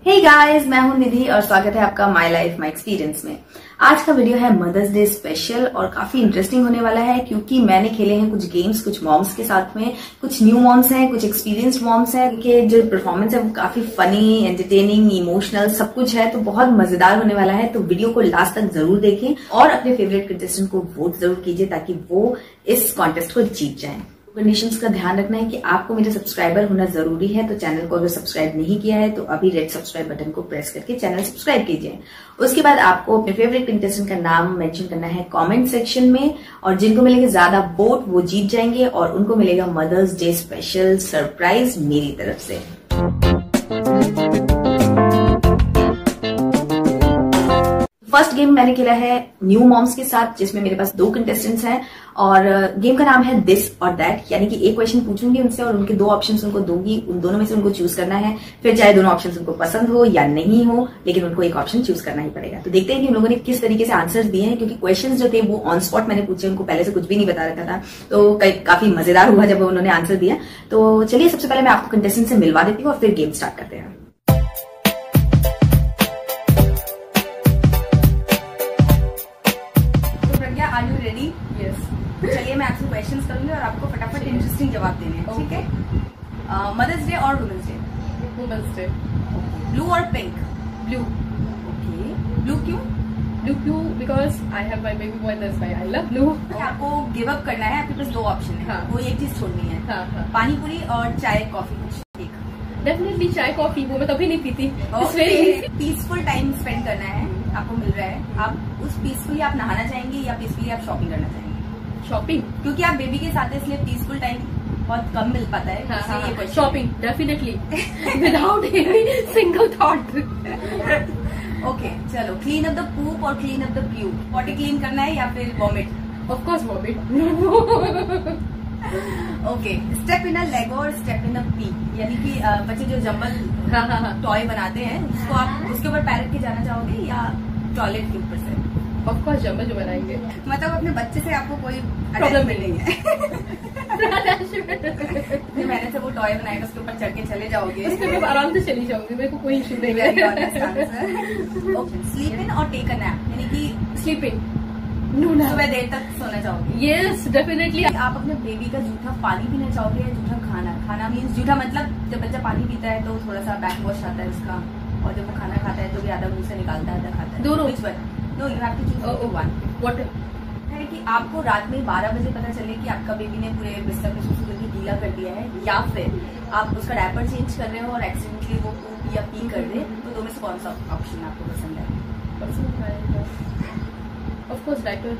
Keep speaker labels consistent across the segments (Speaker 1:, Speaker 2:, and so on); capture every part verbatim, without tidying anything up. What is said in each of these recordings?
Speaker 1: Hey guys, मैं हूं निधि और स्वागत है आपका माय लाइफ माय एक्सपीरियंस में। आज का वीडियो है मदर्स डे स्पेशल और काफी इंटरेस्टिंग होने वाला है क्योंकि मैंने खेले हैं कुछ गेम्स कुछ मॉम्स के साथ में। कुछ न्यू मॉम्स हैं, कुछ एक्सपीरियंस्ड मॉम्स हैं कि जो परफॉर्मेंस है वो काफी फनी, एंटरटेनिंग, इमोशनल सब कुछ है, तो बहुत मजेदार होने वाला है। तो वीडियो को लास्ट तक जरूर देखें और अपने फेवरेट कंटेस्टेंट को वोट जरूर कीजिए ताकि वो इस कॉन्टेस्ट को जीत जाए। कंडीशंस का ध्यान रखना है कि आपको मेरे सब्सक्राइबर होना जरूरी है, तो चैनल को अगर सब्सक्राइब नहीं किया है तो अभी रेड सब्सक्राइब बटन को प्रेस करके चैनल सब्सक्राइब कीजिए। उसके बाद आपको अपने फेवरेट कंटेस्टेंट का नाम मेंशन करना है कमेंट सेक्शन में और जिनको मिलेंगे ज्यादा वोट वो जीत जाएंगे और उनको मिलेगा मदर्स डे स्पेशल सरप्राइज मेरी तरफ से। फर्स्ट गेम मैंने खेला है न्यू मॉम्स के साथ जिसमें मेरे पास दो कंटेस्टेंट्स हैं और गेम का नाम है दिस और दैट, यानी कि एक क्वेश्चन पूछूंगी उनसे और उनके दो ऑप्शंस उनको दूंगी, उन दोनों में से उनको चूज करना है। फिर चाहे दोनों ऑप्शंस उनको पसंद हो या नहीं हो, लेकिन उनको एक ऑप्शन चूज करना ही पड़ेगा। तो देखते हैं कि उन लोगों ने किस तरीके से आंसर्स दिए हैं, क्योंकि क्वेश्चंस जो थे वो ऑन स्पॉट मैंने पूछे, उनको पहले से कुछ भी नहीं बता रखा था, तो काफी मजेदार हुआ जब उन्होंने आंसर दिया। तो चलिए सबसे पहले मैं आपको कंटेस्टेंट से मिलवा देती हूँ और फिर गेम स्टार्ट करते हैं। Are you ready?
Speaker 2: यस।
Speaker 1: चलिए मैं आपसे क्वेश्चंस करूंगी और आपको फटाफट इंटरेस्टिंग जवाब देने हैं, ठीक है? मदर्स डे और women's day?
Speaker 2: Women's day.
Speaker 1: Blue और पिंक?
Speaker 2: ब्लू।
Speaker 1: ओके, ब्लू क्यों?
Speaker 2: ब्लू क्यों? Because I have my baby boy, that's why I love blue.
Speaker 1: आपको गिव अप करना है, आपके पास दो ऑप्शन है।
Speaker 2: हाँ।
Speaker 1: कोई एक चीज छोड़नी है।
Speaker 2: हाँ, हाँ।
Speaker 1: पानी पूरी और चाय कॉफी कुछ एक?
Speaker 2: डेफिनेटली चाय कॉफी, वो मैं कभी नहीं पीती।
Speaker 1: पीसफुल टाइम स्पेंड करना है आपको मिल रहा है, आप उस पीसफुली आप नहाना चाहेंगे या पीसफुली आप शॉपिंग करना चाहेंगे?
Speaker 2: शॉपिंग,
Speaker 1: क्योंकि आप बेबी के साथ है इसलिए पीसफुल टाइम बहुत कम मिल पाता है।
Speaker 2: हाँ, हाँ,
Speaker 1: हाँ,
Speaker 2: shopping definitely without any single thought.
Speaker 1: Okay चलो, क्लीन अप द पूप और clean up the puke, potty clean करना है या फिर vomit?
Speaker 2: Of course vomit.
Speaker 1: Okay, step in a Lego और स्टेप इन अ पी, यानी कि बच्चे जो जंबल
Speaker 2: हाँ, हाँ, हाँ।
Speaker 1: टॉय बनाते हैं उसको आप उसके ऊपर पैर रख के जाना चाहोगे या टॉयलेट के ऊपर से?
Speaker 2: ऑफ कोर्स जंबल जो बनाएंगे।
Speaker 1: मतलब अपने बच्चे से आपको कोई
Speaker 2: प्रॉब्लम
Speaker 1: नहीं है? मैंने से वो टॉय बनाएगा उसके ऊपर चढ़ के चले जाओगे?
Speaker 2: उसके ऊपर आराम से चली जाऊंगी, मेरे को कोई इशू नहीं है।
Speaker 1: स्लीप इन और टेक अ नैप, यानी कि
Speaker 2: स्लीपिंग,
Speaker 1: सुबह देर तक सोना चाहोगे?
Speaker 2: Yes definitely.
Speaker 1: आप अपने बेबी का जूठा पानी पीना चाहोगे या जूठा खाना? खाना मीन्स जूठा मतलब जब बच्चा पानी पीता है तो थोड़ा सा बैक वॉश आता है उसका, और जब वो खाना खाता है तो भी आधा मुंह से निकालता है आधा खाता है।
Speaker 2: दोनों?
Speaker 1: No, you have to choose one.
Speaker 2: What
Speaker 1: है कि आपको रात में बारह बजे पता चले कि आपका बेबी ने पूरे बिस्तर में सुसु करके गीला कर दिया है, या फिर आप उसका डायपर चेंज कर रहे हो और एक्सीडेंटली वो पूप या पी कर दे, तो दो में से कौन सा ऑप्शन आपको पसंद है?
Speaker 2: ऑफ कोर्स डायपर,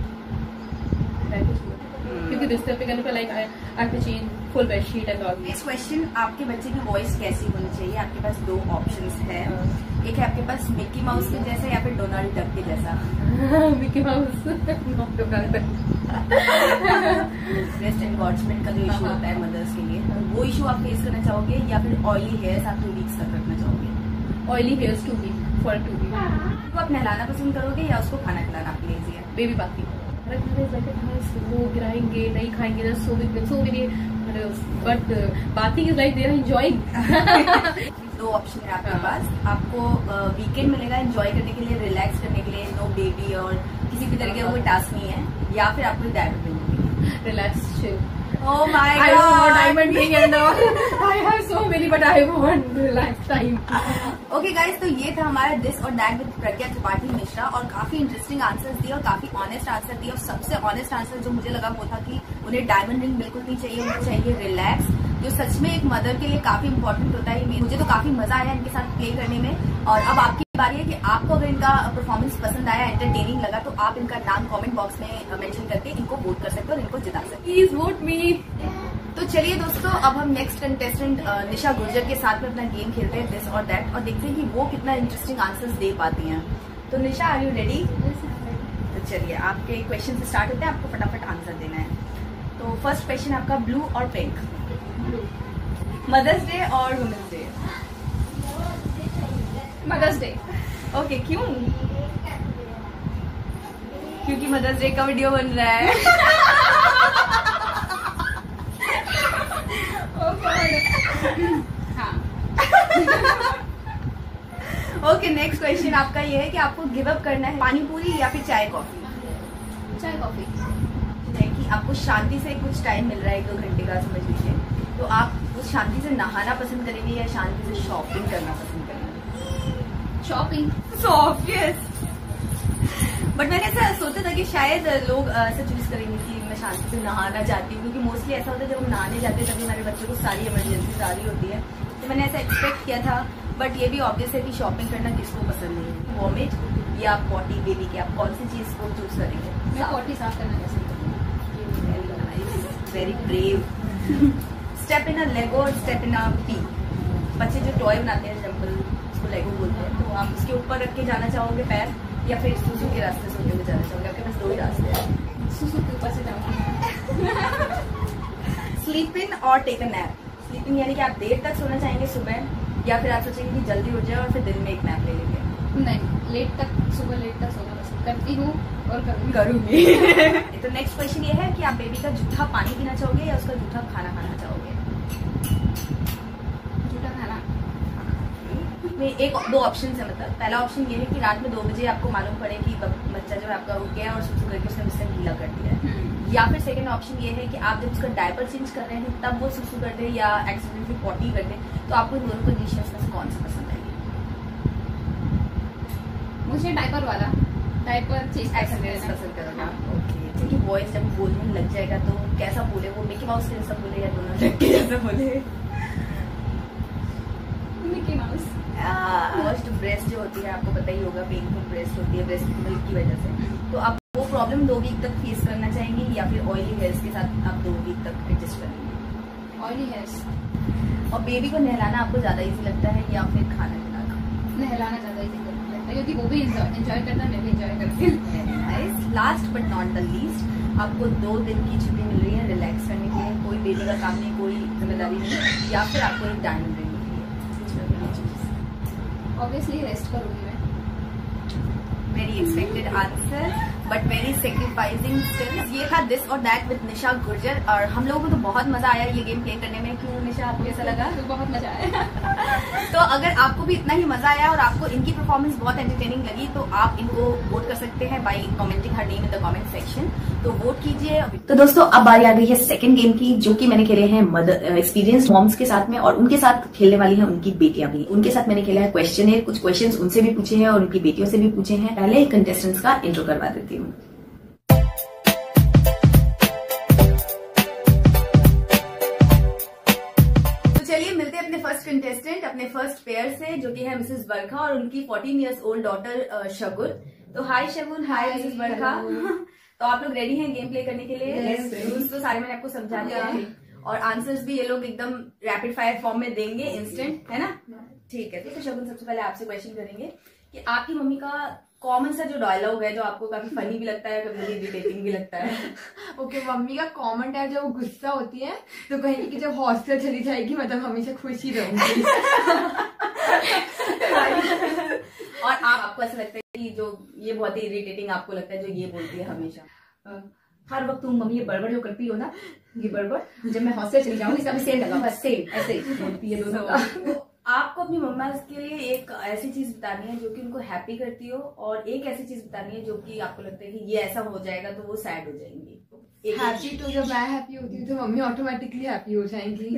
Speaker 2: क्योंकि बिस्तर पे करने पे like I have to change full bedsheet and all.
Speaker 1: Next question, आपके बच्चे की वॉइस कैसी होनी चाहिए? आपके पास दो ऑप्शंस है, एक है आपके पास मिक्की माउस के जैसा या फिर डोनाल्ड डक के जैसा?
Speaker 2: Mickey Mouse, not Donald Duck.
Speaker 1: Breast engorgement का जो इशू होता है मदर्स के लिए, वो इशू आप फेस करना चाहोगे या फिर ऑयली हेयर्स आप टू वीक्स तक रखना चाहोगे?
Speaker 2: Oily hairs two week for two week.
Speaker 1: तो आप नहलाना पसंद करोगे या उसको खाना खिलाना आपके लिए इजी है?
Speaker 2: बेबी बाथी, वो गिराएंगे नहीं खाएंगे ना, सो सो मेरी, but bathing is like they are enjoying.
Speaker 1: दो ऑप्शन है आपके पास, आपको वीकेंड मिलेगा एंजॉय करने के लिए, रिलैक्स करने के लिए, नो बेबी और किसी भी तरीके का कोई टास्क नहीं है, या फिर आपको डायमंड मिलेगी
Speaker 2: relax.
Speaker 1: Oh my God!
Speaker 2: I don't want diamond ring and all. I have so many, but I want relax time.
Speaker 1: Okay guys, तो ये था हमारा दिस और दैट विद प्रज्ञा त्रिपाठी मिश्रा, और काफी इंटरेस्टिंग आंसर्स दिए और काफी ऑनेस्ट आंसर दिए, और सबसे ऑनेस्ट आंसर जो मुझे लगा वो था कि उन्हें डायमंड रिंग बिल्कुल नहीं चाहिए, उन्हें चाहिए रिलैक्स, जो सच में एक मदर के लिए काफी इंपॉर्टेंट होता है। मुझे तो काफी मजा आया इनके साथ प्ले करने में, और अब आपकी बारी है कि आपको अगर इनका परफॉर्मेंस पसंद आया, एंटरटेनिंग लगा, तो आप इनका नाम कमेंट बॉक्स में मेंशन करके इनको वोट कर सकते हो और इनको जिता सकते हो।
Speaker 2: Please vote me.
Speaker 1: तो चलिए दोस्तों, अब हम नेक्स्ट कंटेस्टेंट निशा गुर्जर के साथ में अपना गेम खेलते हैं दिस और दैट, और देखते हैं कि वो कितना इंटरेस्टिंग आंसर्स दे पाती हैं। तो निशा, आर यू रेडी? तो चलिए आपके क्वेश्चन से स्टार्ट होते हैं, आपको फटाफट आंसर देना है। तो फर्स्ट क्वेश्चन आपका, ब्लू और पिंक?
Speaker 2: ब्लू।
Speaker 1: मदर्स डे और women's Day?
Speaker 2: Mother's Day.
Speaker 1: Okay, क्यों? क्योंकि मदर्स डे का वीडियो बन रहा है।
Speaker 2: हाँ।
Speaker 1: ओके, नेक्स्ट क्वेश्चन आपका ये है कि आपको गिव अप करना है पानी पूरी या फिर चाय कॉफी?
Speaker 2: चाय कॉफी।
Speaker 1: कि आपको शांति से कुछ टाइम मिल रहा है, एक दो घंटे का समझ लीजिए, तो आप उस शांति से नहाना पसंद करेंगे या शांति से शॉपिंग करना पसंद करेंगे?
Speaker 2: शॉपिंग।
Speaker 1: So obvious. बट मैंने ऐसा सोचा था कि शायद लोग ऐसा चूज करेंगे कि मैं शांति से नहाना चाहती हूँ, क्योंकि मोस्टली ऐसा होता है जब हम नहाने जाते हैं तभी हमारे बच्चों को सारी इमरजेंसी सारी होती है, तो मैंने ऐसा एक्सपेक्ट किया था। बट ये भी ऑब्वियस है कि शॉपिंग करना किसको पसंद नहीं है, वॉमिट या पॉटी बेबी की, आप कौन सी चीज को चूज करेंगे?
Speaker 2: मैं पॉटी साफ करना पसंद करूँगी।
Speaker 1: Very brave. Step in a Lego और स्टेप इन अ पी। बच्चे जो टॉय बनाते हैं जंपल, उसको लेगो बोलते हैं, तो आप उसके ऊपर रख के जाना चाहोगे पैर, या फिर सुसु के रास्ते से होते हुए जाना चाहोगे? आपके पास दो ही रास्ते हैं।
Speaker 2: सुसु के ऊपर से जाऊँगी।
Speaker 1: स्लीप इन और take a nap. Sleep in यानी कि आप देर तक सोना चाहेंगे सुबह, या फिर आप सोचेंगे कि जल्दी हो जाए और फिर दिन में एक नैप ले लेंगे?
Speaker 2: नहीं, लेट तक, सुबह लेट तक सोना पसंद करती हूँ और करूँगी
Speaker 1: करूँगी। तो नेक्स्ट क्वेश्चन ये है कि आप बेबी का जूठा पानी पीना चाहोगे या उसका जूठा खाना खाना चाहोगे?
Speaker 2: जूठा खाना।
Speaker 1: एक दो ऑप्शन है, मतलब पहला ऑप्शन ये है कि रात में दो बजे आपको मालूम पड़े कि बच्चा जो है आपका उठ गया और सुसु करके उसने बिस्तर गीला कर दिया है, या फिर सेकंड ऑप्शन ये है कि आप जब उसका डायपर चेंज कर रहे हैं तब वो सुसु कर दे या एक्सीडेंटली पॉटी कर दे, तो आपको इन दोनों कंडीशंस में से कौन सा पसंद आएगी?
Speaker 2: मुझे डायपर वाला, डायपर चेंज
Speaker 1: पसंद करोगे? ओके, क्योंकि वॉइस जब बोलने लग जाएगा तो कैसा बोले, वो मिकी माउस के जैसा बोले या डोनाल्ड डक के जैसा बोले?
Speaker 2: Mickey mouse.
Speaker 1: फर्स्ट ब्रेस्ट जो होती है आपको पता ही होगा, पेनफुल ब्रेस्ट होती है ब्रेस्ट मिल्क की वजह से, तो आप वो प्रॉब्लम दो वीक तक फेस करना चाहेंगे या फिर ऑयली हेयर्स के साथ आप दो वीक तक एडजस्ट करेंगे?
Speaker 2: Oily hairs.
Speaker 1: और बेबी को नहलाना आपको ज्यादा इजी लगता है या फिर खाना खिलाना?
Speaker 2: नहलाना ज्यादा इजी लगता है, क्योंकि वो भी एंजॉय करता है, मैं भी एंजॉय करती हूँ।
Speaker 1: Last but not the least, आपको दो दिन की छुट्टी मिल रही है रिलैक्स करने के लिए, कोई बेबी का काम नहीं, कोई जिम्मेदारी नहीं, या फिर आपको एक डायमंड रिंग मिली है?
Speaker 2: ऑब्वियसली रेस्ट करूंगी मैं।
Speaker 1: Very expected answer but very sacrificing still. ये था दिस और दैट विद निशा गुर्जर, और हम लोगों को तो बहुत मजा आया ये गेम प्ले करने में। क्यों निशा, आपको कैसा लगा?
Speaker 2: तो बहुत मजा आया।
Speaker 1: तो अगर आपको भी इतना ही मजा आया और आपको इनकी परफॉर्मेंस बहुत एंटरटेनिंग लगी तो आप इनको वोट कर सकते हैं by commenting her name in the comment section, तो वोट कीजिए। तो दोस्तों अब बारी आ गई है सेकंड गेम की, जो कि मैंने खेले हैं मदर एक्सपीरियंस मॉम्स के साथ में, और उनके साथ खेलने वाली हैं उनकी बेटियां भी। उनके साथ मैंने खेला है क्वेश्चन, कुछ क्वेश्चन उनसे भी पूछे हैं और उनकी बेटियों से भी पूछे हैं। पहले कंटेस्टेंट्स का इंट्रो करवा देती हूँ। फर्स्ट कंटेस्टेंट अपने फर्स्ट पेयर से, जो कि है मिसेस बरखा और उनकी fourteen years old daughter Shagun. तो हाय शगुन। हाय मिसेस बरखा। तो आप लोग रेडी हैं गेम प्ले करने के लिए? रूल्स तो सारे मैंने आपको समझा दिया है, और आंसर्स भी ये लोग एकदम रैपिड फायर फॉर्म में देंगे, इंस्टेंट, है ना? ठीक है। तो शगुन सबसे पहले आपसे क्वेश्चन करेंगे कि आपकी मम्मी का कॉमन सा जो डायलॉग है जो आपको काफी फनी भी लगता है, कभी इरिटेटिंग भी लगता है।
Speaker 3: ओके okay, मम्मी का कॉमन है जब गुस्सा होती है तो कहेंगे कि जब हॉस्टल चली जाएगी मतलब हमेशा खुश ही रहूंगी।
Speaker 1: और आप आपको ऐसा लगता है कि जो ये बहुत ही इरिटेटिंग आपको लगता है जो ये बोलती है हमेशा?
Speaker 4: हर वक्त तुम मम्मी ये बड़बड़ जो करती हो ना, ये बड़बड़ जब मैं हॉस्टल चली जाऊंगी इसका भी सेम लगा, बस सेम ऐसे ही बोलती है दोनों का।
Speaker 1: आपको अपनी मम्मा के लिए एक ऐसी चीज बतानी है जो कि उनको हैप्पी करती हो, और एक ऐसी चीज बतानी है जो कि आपको लगता है कि ये ऐसा हो जाएगा तो वो सैड हो जाएंगी।
Speaker 3: हैप्पी तो जब मैं हैप्पी होती हूँ तो मम्मी ऑटोमेटिकली हैप्पी हो जाएंगी।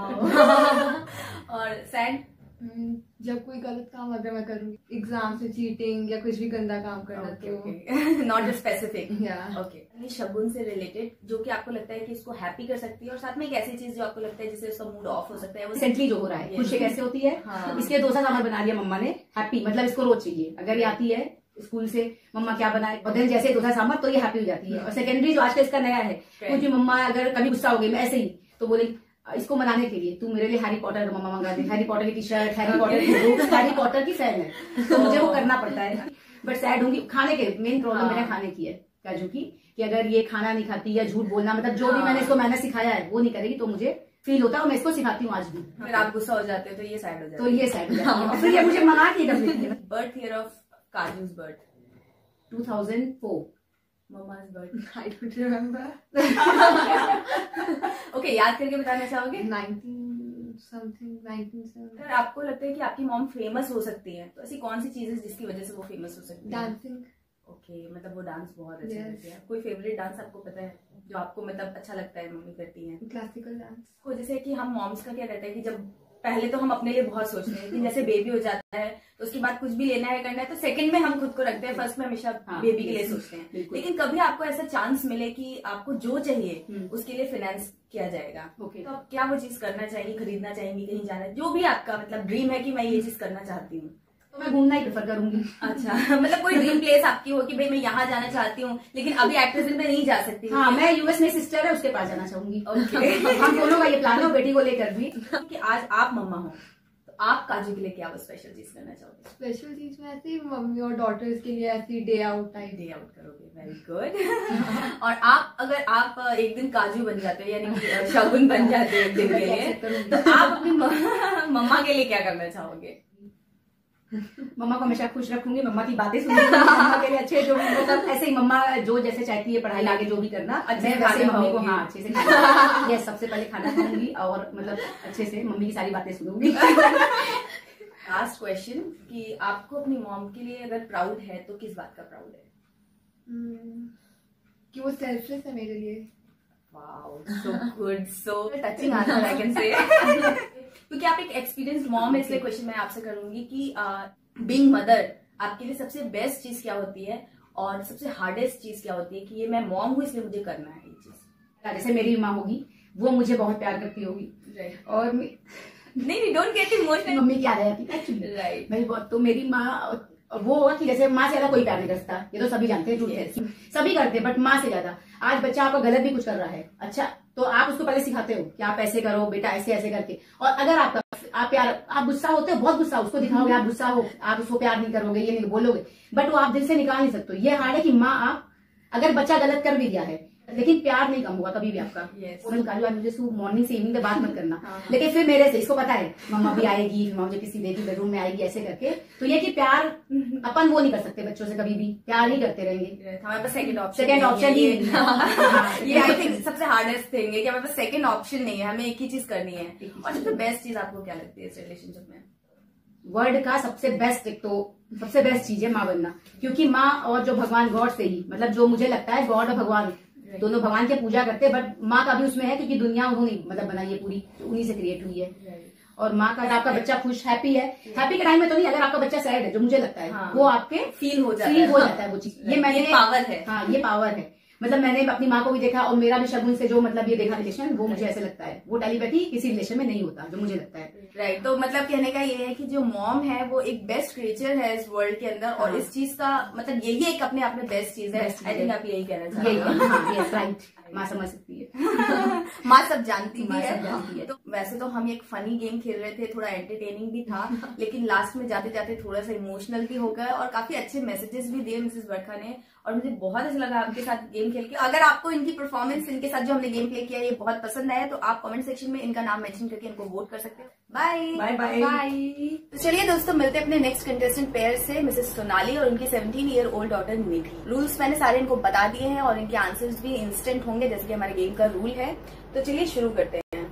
Speaker 1: और सैड
Speaker 3: जब कोई गलत काम अगर मैं करूँगी, एग्जाम से चीटिंग या कुछ भी गंदा काम करना, तो
Speaker 1: नॉट स्पेसिफिक।
Speaker 3: या
Speaker 1: ओके, शगुन से रिलेटेड जो कि आपको लगता है कि इसको हैप्पी कर सकती है, और साथ में एक ऐसी चीज जो आपको लगता है जिससे उसका मूड ऑफ हो सकता है, वो
Speaker 4: रिसेंटली जो हो रहा है। खुशी कैसे होती है? हाँ। इसके डोसा सांभर बना दिया मम्मा ने, हैप्पी मतलब इसको रोज चाहिए। अगर ये आती है स्कूल से मम्मा क्या बनाए, और दिन जैसे डोसा सांभर, तो ये हैप्पी हो जाती है। और सेकेंडरी जो आज का इसका नया है, मुझे मम्मा अगर कभी गुस्सा हो गई मैं ऐसे ही तो बोले इसको मनाने के लिए तू मेरे लिए हैरी पॉटर मम्मा मंगा दे, हैरी पॉटर की टी शर्ट, हैरी पॉटर की बुक्स, हैरी पॉटर की फैन है तो मुझे वो करना पड़ता है। बट सैड होंगी खाने के, मेन प्रॉब्लम मैंने खाने की है काजू की, कि अगर ये खाना नहीं खाती या झूठ बोलना, मतलब जो भी मैंने इसको मैंने सिखाया है वो नहीं करेगी तो मुझे फील होता है, और मैं इसको सिखाती हूँ आज भी।
Speaker 1: फिर आप गुस्सा हो जाते हो तो ये सैड हो जाता है,
Speaker 4: तो ये सैड हो जाता है, फिर ये मुझे मना के कर देती है।
Speaker 1: Birth year of Kaju's birth?
Speaker 4: Two thousand four.
Speaker 1: Mumma's birth?
Speaker 3: I don't remember.
Speaker 1: Okay, याद करके बताना चाहोगे?
Speaker 3: Nineteen something nineteen seventy.
Speaker 1: अगर आपको लगता है कि आपकी मॉम फेमस हो सकती है तो ऐसी कौन सी चीज है जिसकी वजह से वो फेमस हो सकती है?
Speaker 3: डांसिंग।
Speaker 1: ओके, मतलब वो डांस बहुत अच्छा
Speaker 3: Yes.
Speaker 1: करती है। कोई फेवरेट डांस आपको पता है जो आपको मतलब अच्छा लगता है मम्मी करती है?
Speaker 3: Classical dance.
Speaker 1: तो जैसे कि हम मॉम्स का क्या रहता है कि जब पहले तो हम अपने लिए बहुत सोचते हैं कि जैसे बेबी हो जाता है तो उसके बाद कुछ भी लेना है करना है तो सेकंड में हम खुद को रखते हैं, फर्स्ट में हमेशा
Speaker 4: हाँ,
Speaker 1: बेबी के लिए सोचते हैं।
Speaker 4: बिल्कुल।
Speaker 1: लेकिन कभी आपको ऐसा चांस मिले कि आपको जो चाहिए उसके लिए फाइनेंस किया जाएगा,
Speaker 4: ओके।
Speaker 1: तो आप क्या वो चीज करना चाहिए, खरीदना चाहेंगी, कहीं जाना, जो भी आपका मतलब ड्रीम है कि मैं ये चीज करना चाहती हूँ,
Speaker 4: तो मैं घूमना ही प्रेफर करूंगी।
Speaker 1: अच्छा मतलब कोई ड्रीम प्लेस आपकी हो कि भाई मैं यहाँ जाना चाहती हूँ लेकिन अभी एट प्रेजेंट में नहीं जा सकती?
Speaker 4: हाँ, मैं यूएस में सिस्टर है उसके पास जाना चाहूंगी।
Speaker 1: ओके।
Speaker 4: हम दोनों का ये प्लान है, बेटी को लेकर भी।
Speaker 1: कि आज आप मम्मा हो तो आप काजू के लिए क्या वो स्पेशल चीज करना चाहोगे?
Speaker 3: स्पेशल चीज में ऐसे ही मम्मी और डॉटर्स के लिए ऐसी day out type.
Speaker 1: Day out करोगे, वेरी गुड। और आप अगर आप एक दिन काजू बन जाते हो यानी कि शगुन बन जाते हो एक दिन के लिए, तो आप अपनी मम्मा के लिए क्या करना चाहोगे?
Speaker 4: मम्मा को हमेशा खुश रखूंगी, मम्मा की बातें सुनूंगी, मम्मा के लिए अच्छे जो मतलब ऐसे ही मम्मा जो जैसे चाहती है पढ़ाई आगे जो भी करना,
Speaker 1: अच्छे
Speaker 4: मैं
Speaker 1: से
Speaker 4: वैसे
Speaker 1: खाना
Speaker 4: मम्मी को
Speaker 1: खाओगी।
Speaker 4: हाँ अच्छे से खाना ये सबसे पहले खाना खाऊंगी और मतलब अच्छे से मम्मी की सारी बातें सुनूंगी।
Speaker 1: लास्ट क्वेश्चन कि आपको अपनी मॉम के लिए अगर प्राउड है तो किस बात का प्राउड है?
Speaker 3: कि वो सेल्फलेस है मेरे लिए।
Speaker 1: Wow, so good, so touching answer I can say. क्योंकि आप एक एक्सपीरियंस्ड मॉम है इसलिए क्वेश्चन मैं आपसे करूंगी कि बीइंग मदर आपके लिए सबसे बेस्ट चीज क्या होती है और सबसे हार्डेस्ट चीज क्या होती है कि ये मैं मॉम हूँ इसलिए मुझे करना है ये चीज?
Speaker 4: जैसे मेरी माँ होगी वो मुझे बहुत प्यार करती होगी
Speaker 1: राइट।
Speaker 4: और मे-
Speaker 1: नहीं नहीं, डोंट गेट इमोशनल।
Speaker 4: मम्मी क्या रहती है एक्चुअली
Speaker 1: राइट।
Speaker 4: मेरी बहुत, तो मेरी माँ वो होगा कि जैसे माँ से ज्यादा कोई प्यार नहीं करता, ये तो सभी जानते हैं, ट्रूथ है, सभी करते हैं, बट माँ से ज्यादा। आज बच्चा आपका गलत भी कुछ कर रहा है, अच्छा तो आप उसको पहले सिखाते हो कि आप ऐसे करो बेटा, ऐसे ऐसे करके। और अगर आपका आप प्यार आप गुस्सा होते हो, बहुत गुस्सा, उसको दिखाओगे आप गुस्सा हो, आप उसको प्यार नहीं करोगे, ये नहीं बोलोगे, बट वो आप दिल से निकाल नहीं सकते। ये हार्ड है कि माँ आप अगर बच्चा गलत कर भी दिया है लेकिन प्यार नहीं कम होगा कभी भी आपका।
Speaker 1: Yes.
Speaker 4: और निकालू आज मुझे मॉर्निंग से इवनिंग तक बात मत करना, लेकिन फिर मेरे से इसको पता है मम्मा भी आएगी, फिर मुझे किसी देगी बेडरूम में आएगी ऐसे करके। तो ये कि प्यार अपन वो नहीं कर सकते बच्चों से, कभी भी प्यार ही करते रहेंगे।
Speaker 1: हमारे पास सेकंड ऑप्शन
Speaker 4: सेकंड ऑप्शन ही नहीं है।
Speaker 1: ये आई थिंक सबसे हार्डेस्ट थिंग है कि हमारे पास सेकंड ऑप्शन नहीं है, हमें एक ही चीज करनी है। और सबसे बेस्ट चीज आपको क्या लगती है इस रिलेशनशिप में?
Speaker 4: वर्ल्ड का सबसे बेस्ट, एक तो सबसे बेस्ट चीज है माँ बनना, क्योंकि माँ और जो भगवान गॉड से ही मतलब जो मुझे लगता है गॉड और भगवान दोनों भगवान की पूजा करते हैं, बट माँ का भी उसमें है क्योंकि दुनिया उन्होंने मतलब बनाई है पूरी, उन्हीं से क्रिएट हुई है। और माँ का अगर आपका बच्चा खुश हैप्पी है, हैप्पी के टाइम में तो नहीं, अगर आपका बच्चा सैड है जो मुझे लगता है
Speaker 1: हाँ,
Speaker 4: वो आपके
Speaker 1: फील हो जाता
Speaker 4: फील
Speaker 1: है,
Speaker 4: हो जाता है वो चीज। ये मैंने
Speaker 1: पावर है।
Speaker 4: हाँ ये पावर है, मतलब मैंने अपनी माँ को भी देखा और मेरा भी शगुन से जो मतलब ये देखा रिलेशन, वो मुझे ऐसे लगता है वो टेलीपैथी किसी रिलेशन में नहीं होता जो मुझे लगता है।
Speaker 1: Right right. तो मतलब कहने का ये है कि जो मॉम है वो एक बेस्ट क्रिएचर है इस वर्ल्ड के अंदर, और इस चीज का मतलब यही एक अपने आप में बेस्ट चीज है। आई थिंक आप यही कहना चाहते
Speaker 4: यही
Speaker 1: हो।
Speaker 4: राइट, माँ समझ सकती है।
Speaker 1: माँ सब जानती
Speaker 4: माँ
Speaker 1: भी
Speaker 4: सब
Speaker 1: है।
Speaker 4: जानती है।
Speaker 1: तो वैसे तो हम एक फनी गेम खेल रहे थे, थोड़ा एंटरटेनिंग भी था, लेकिन लास्ट में जाते जाते थोड़ा सा इमोशनल भी हो गया और काफी अच्छे मैसेजेस भी दिए मिसेस बरखा ने, और मुझे बहुत अच्छा लगा आपके साथ गेम खेल के। अगर आपको इनकी परफॉर्मेंस, इनके साथ जो हमने गेम प्ले किया ये बहुत पसंद आया तो आप कमेंट सेक्शन में इनका नाम मेंशन करके इनको वोट कर सकते हैं। Bye
Speaker 4: bye bye
Speaker 1: bye. तो चलिए दोस्तों, मिलते हैं अपने नेक्स्ट कंटेस्टेंट पेयर से, मिसेस सोनाली और उनकी seventeen year old daughter Nidhi. Rules मैंने सारे इनको बता दिए हैं और इनके आंसर्स भी इंस्टेंट होंगे जैसे कि हमारे गेम का रूल है। तो चलिए शुरू करते हैं।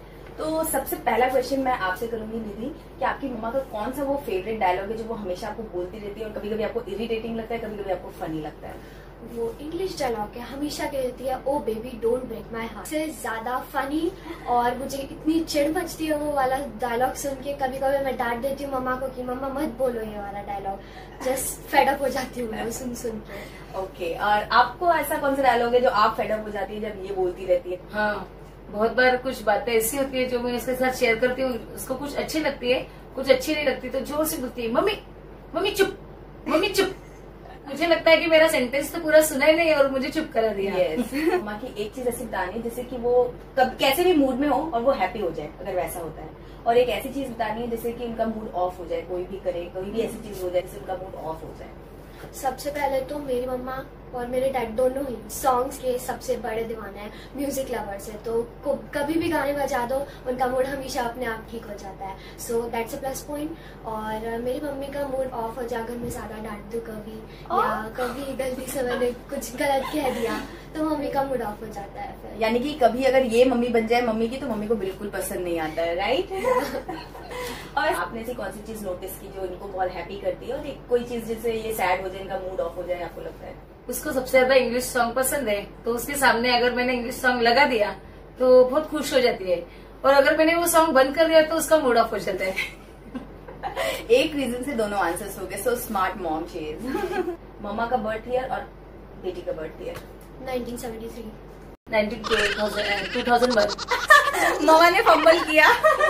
Speaker 1: तो सबसे पहला क्वेश्चन मैं आपसे करूंगी निधि कि आपकी मम्मा का कौन सा वो फेवरेट डायलॉग है जो वो हमेशा आपको बोलती रहती है और कभी कभी आपको इरिटेटिंग लगता है, कभी कभी आपको फनी लगता है?
Speaker 5: वो इंग्लिश डायलॉग है, हमेशा कहती है oh baby don't break my heart. से ज्यादा फनी और मुझे इतनी चिढ़ मचती है वो वाला डायलॉग सुन के। कभी कभी मैं डांट देती हूँ मम्मा को कि मम्मा मत बोलो ये वाला डायलॉग, जस्ट फेड अप हो जाती हूँ मैं सुन सुन के।
Speaker 1: ओके, और आपको ऐसा कौन सा डायलॉग है जो आप फेड अप हो जाती है जब ये बोलती रहती है?
Speaker 6: हाँ, बहुत बार कुछ बातें ऐसी होती है जो मैं इसके साथ शेयर करती हूँ, उसको कुछ अच्छी लगती है, कुछ अच्छी नहीं लगती, तो जोर से बोलती है मम्मी मम्मी चुप, मम्मी चुप। मुझे लगता है कि मेरा सेंटेंस तो पूरा सुना ही नहीं और मुझे चुप करा दिया।
Speaker 1: यस। मम्मा की एक चीज ऐसी बतानी है जैसे कि वो कब कैसे भी मूड में हो और वो हैप्पी हो जाए, अगर वैसा होता है। और एक ऐसी चीज बतानी है जैसे कि उनका मूड ऑफ हो जाए, कोई भी करे, कोई भी ऐसी चीज हो जाए जिससे उनका मूड ऑफ हो जाए।
Speaker 5: सबसे पहले तो मेरी मम्मा और मेरे डैड दोनों ही सॉन्ग्स के सबसे बड़े दीवाने हैं, म्यूजिक लवर्स है, तो कभी भी गाने बजा दो उनका मूड हमेशा अपने आप ठीक हो जाता है। So that's a plus point. और मेरी मम्मी का मूड ऑफ हो जाकर मैं ज्यादा डांट दूं कभी या कभी गलती से मैंने कुछ गलत कह दिया तो मम्मी का मूड ऑफ हो जाता है फिर।
Speaker 1: यानी कि कभी अगर ये मम्मी बन जाए मम्मी की तो मम्मी को बिल्कुल पसंद नहीं आता है, राइट? और आपने ऐसी कौन सी चीज नोटिस की जो इनको बहुत हैप्पी करती है और एक कोई चीज जिससे ये सैड हो जाए, इनका मूड ऑफ हो जाए, आपको लगता है?
Speaker 6: उसको सबसे ज्यादा इंग्लिश सॉन्ग पसंद है, तो उसके सामने अगर मैंने इंग्लिश सॉन्ग लगा दिया तो बहुत खुश हो जाती है, और अगर मैंने वो सॉन्ग बंद कर दिया तो उसका मूड ऑफ हो जाता है।
Speaker 1: एक रीजन से दोनों आंसर्स हो गए। So smart mom she is. Mumma का बर्थ ईयर और बेटी का birth year?
Speaker 5: Nineteen seventy three.
Speaker 6: Nineteen two thousand one.
Speaker 1: Mumma ने फंबल किया।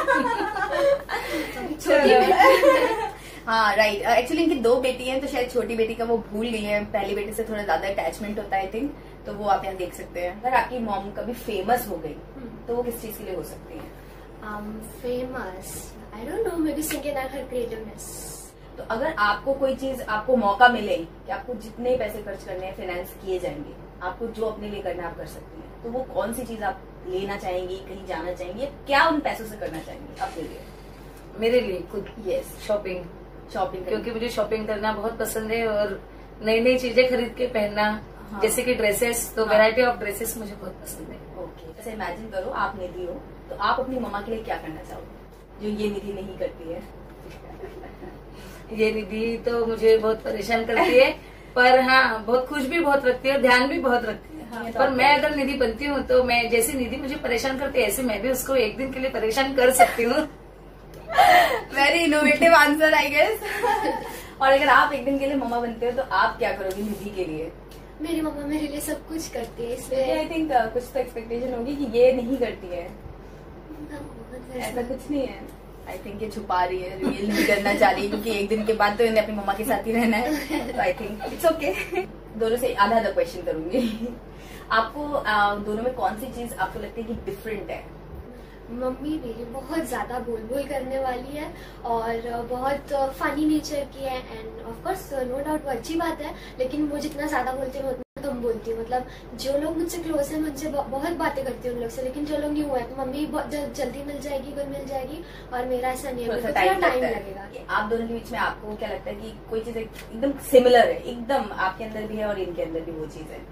Speaker 1: हाँ राइट, एक्चुअली इनकी दो बेटी हैं तो शायद छोटी बेटी का वो भूल गई है, पहली बेटी से थोड़ा ज्यादा अटैचमेंट होता है आई थिंक, तो वो आप यहाँ देख सकते हैं। अगर आपकी मॉम कभी फेमस हो गई तो वो किस चीज के लिए हो सकती है?
Speaker 5: Famous, I don't know, maybe singing and her creativeness.
Speaker 1: तो अगर आपको कोई चीज, आपको मौका मिले कि आपको जितने पैसे खर्च करने हैं फाइनेंस किए जाएंगे, आपको जो अपने लिए करना है आप कर सकती हैं, तो वो कौन सी चीज आप लेना चाहेंगी, कहीं जाना चाहेंगी, क्या उन पैसों से करना चाहेंगी अपने लिए?
Speaker 6: मेरे लिए खुद
Speaker 1: यस,
Speaker 6: शॉपिंग।
Speaker 1: शॉपिंग,
Speaker 6: क्योंकि मुझे शॉपिंग करना बहुत पसंद है और नई नई चीजें खरीद के पहनना। हाँ। जैसे कि ड्रेसेस, तो वैरायटी ऑफ ड्रेसेस मुझे बहुत पसंद है।
Speaker 1: ओके, जैसे इमेजिन करो आप निधि हो, तो आप अपनी मम्मा के लिए क्या करना चाहोगे जो ये निधि नहीं करती है?
Speaker 6: ये निधि तो मुझे बहुत परेशान करती है, पर हाँ बहुत खुश भी बहुत रखती है, ध्यान भी बहुत रखती है। हाँ, पर मैं अगर निधि बनती हूँ तो मैं, जैसे निधि मुझे परेशान करती है ऐसे मैं भी उसको एक दिन के लिए परेशान कर सकती हूँ।
Speaker 1: Very innovative answer I guess. और अगर आप एक दिन के लिए मम्मा बनते हो तो आप क्या करोगे निधि के लिए?
Speaker 5: मेरी मम्मा मेरे लिए सब कुछ करती है, इसलिए
Speaker 1: आई थिंक uh, कुछ तो एक्सपेक्टेशन होगी कि ये नहीं करती है। ऐसा कुछ नहीं है, आई थिंक ये छुपा रही है, रिवील नहीं करना चाह रही, क्योंकि एक दिन के बाद तो इन्हें अपनी मम्मा के साथ ही रहना है, तो आई थिंक इट्स ओके। दोनों से आधा आधा क्वेश्चन करूंगी। आपको uh, दोनों में कौन सी चीज आपको लगती है कि डिफरेंट है?
Speaker 5: मम्मी मेरी बहुत ज्यादा बोल बोल करने वाली है और बहुत फनी नेचर की है, and of course no doubt वो अच्छी बात है, लेकिन वो जितना ज्यादा बोलती है उतना कम बोलती है। मतलब जो लोग मुझसे क्लोज है मुझसे बहुत बातें करती है उन लोग से, लेकिन जो लोग न्यू है तो मम्मी बहुत जल्दी मिल जाएगी, गुल मिल जाएगी, और मेरा ऐसा नहीं है, टाइम लगेगा।
Speaker 1: आप दोनों के बीच में आपको क्या लगता है कि कोई चीज एकदम सिमिलर है, एकदम आपके अंदर भी है और इनके अंदर भी वो चीज है?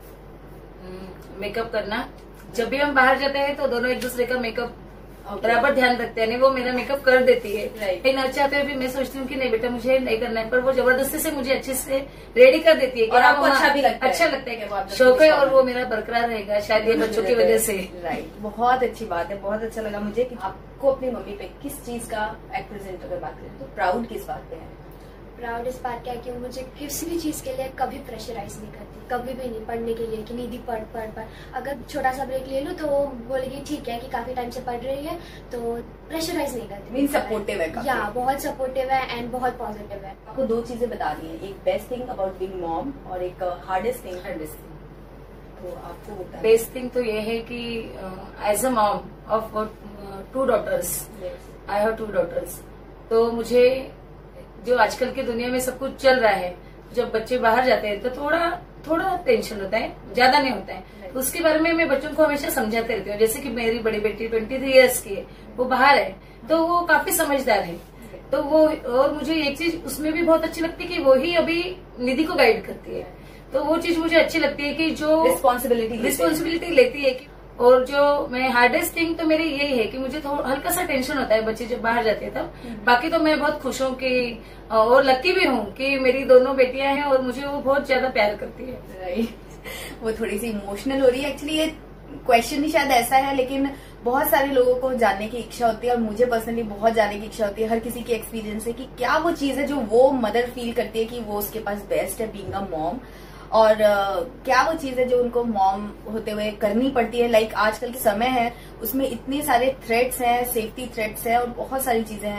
Speaker 6: मेकअप करना। जब भी हम बाहर जाते हैं तो दोनों एक दूसरे का मेकअप बराबर ध्यान रखते हैं। नहीं वो मेरा मेकअप कर देती है, लेकिन अच्छा पे भी मैं सोचती हूँ कि नहीं बेटा मुझे नहीं करना है, पर वो जबरदस्ती से मुझे अच्छे से रेडी कर देती है।
Speaker 1: और आपको अच्छा भी लगता है?
Speaker 6: अच्छा लगता है कि वो शौक है और वो मेरा बरकरार रहेगा शायद ये बच्चों की वजह से।
Speaker 1: राइट, बहुत अच्छी बात है, बहुत अच्छा लगा मुझे कि आपको अपनी मम्मी पे किस चीज का एट प्रेजेंट अगर बात करें तो प्राउड किस बात पे है?
Speaker 5: प्राउड इस बात क्या है कि वो मुझे किसी भी चीज के लिए कभी प्रेशराइज नहीं करती, कभी भी नहीं। पढ़ने के लिए कि निधि पढ़ पढ़ पढ़, अगर छोटा सा ब्रेक ले लूं तो वो बोलेगी ठीक है कि काफी टाइम से पढ़ रही है, तो प्रेशराइज नहीं करती।
Speaker 1: मीन सपोर्टिव है काफी।
Speaker 5: या बहुत सपोर्टिव है एंड बहुत पॉजिटिव है।
Speaker 1: आपको दो चीजें बता दी है, एक best thing about being mom और एक हार्डेस्ट थिंग।
Speaker 6: हार्डेस्ट थिंग
Speaker 1: तो आपको
Speaker 6: बेस्ट थिंग तो ये है कि as a mom of two daughters, I have two daughters, तो मुझे जो आजकल की दुनिया में सब कुछ चल रहा है, जब बच्चे बाहर जाते हैं तो थोड़ा थोड़ा टेंशन होता है, ज्यादा नहीं होता है, तो उसके बारे में मैं बच्चों को हमेशा समझाते रहती हूँ। जैसे कि मेरी बड़ी बेटी ट्वेंटी थ्री ईयर्स की है, वो बाहर है तो वो काफी समझदार है, तो वो, और मुझे एक चीज उसमें भी बहुत अच्छी लगती है कि वो ही अभी निधि को गाइड करती है, तो वो चीज मुझे अच्छी लगती है कि जो
Speaker 1: रिस्पॉन्सिबिलिटी
Speaker 6: रिस्पॉन्सिबिलिटी लेती है कि, और जो मैं हार्डेस्ट थिंग तो मेरी यही है कि मुझे थोड़ा हल्का सा टेंशन होता है बच्चे जब बाहर जाते हैं तब। बाकी तो मैं बहुत खुश हूँ कि, और लकी भी हूँ कि मेरी दोनों बेटियां हैं और मुझे वो बहुत ज्यादा प्यार करती है।
Speaker 1: राइट, वो थोड़ी सी इमोशनल हो रही है। एक्चुअली ये क्वेश्चन ही शायद ऐसा है, लेकिन बहुत सारे लोगों को जानने की इच्छा होती है और मुझे पर्सनली बहुत जानने की इच्छा होती है, हर किसी की एक्सपीरियंस है कि क्या वो चीज है जो वो मदर फील करती है कि वो उसके पास बेस्ट है बीइंग अ मॉम, और uh, क्या वो चीज है जो उनको मॉम होते हुए करनी पड़ती है। लाइक like, आजकल के समय है उसमें इतने सारे थ्रेट्स हैं, सेफ्टी थ्रेट्स हैं और बहुत सारी चीजें हैं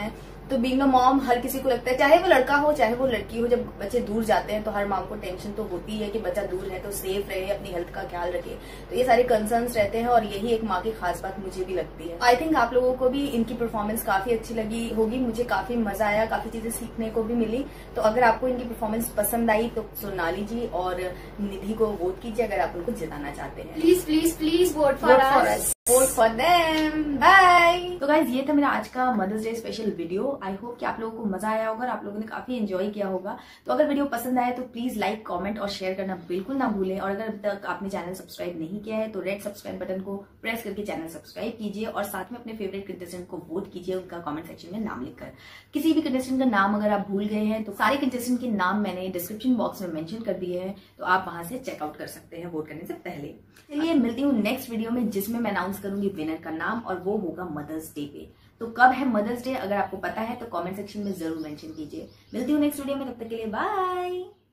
Speaker 1: तो बीइंग अ मॉम हर किसी को लगता है, चाहे वो लड़का हो चाहे वो लड़की हो, जब बच्चे दूर जाते हैं तो हर माँ को टेंशन तो होती है कि बच्चा दूर है तो सेफ रहे, अपनी हेल्थ का ख्याल रखे। तो ये सारे कंसर्न्स रहते हैं और यही एक माँ की खास बात मुझे भी लगती है। आई थिंक आप लोगों को भी इनकी परफॉर्मेंस काफी अच्छी लगी होगी, मुझे काफी मजा आया, काफी चीजें सीखने को भी मिली। तो अगर आपको इनकी परफॉर्मेंस पसंद आई तो सोनाली जी और निधि को वोट कीजिए अगर आप उनको जिताना चाहते हैं।
Speaker 5: Please please please vote for us,
Speaker 1: vote for them. Bye. तो गाइज ये था मेरा आज का Mother's Day special video. I hope कि आप लोगों को मजा आया होगा, आप लोगों ने काफी एंजॉय किया होगा। तो अगर वीडियो पसंद आए तो प्लीज लाइक, कमेंट और शेयर करना बिल्कुल ना भूलें। और अगर अभी तक आपने चैनल सब्सक्राइब नहीं किया है तो रेड सब्सक्राइब बटन को प्रेस करके चैनल सब्सक्राइब कीजिए और साथ में अपने फेवरेट कंटेस्टेंट को वोट कीजिए उनका कमेंट सेक्शन में नाम लिखकर। किसी भी कंटेस्टेंट का नाम अगर आप भूल गए हैं तो सारे कंटेस्टेंट के नाम मैंने डिस्क्रिप्शन बॉक्स में मेंशन कर दिए हैं, तो आप वहां से चेकआउट कर सकते हैं वोट करने से पहले। चलिए मिलती हूँ नेक्स्ट वीडियो में जिसमें मैं अनाउंस करूंगी विनर का नाम और वो होगा मदर्स डे पे। तो कब है मदर्स डे अगर आपको पता है तो कमेंट सेक्शन में जरूर मेंशन कीजिए। मिलती हूँ नेक्स्ट वीडियो में, तब तक के लिए बाय।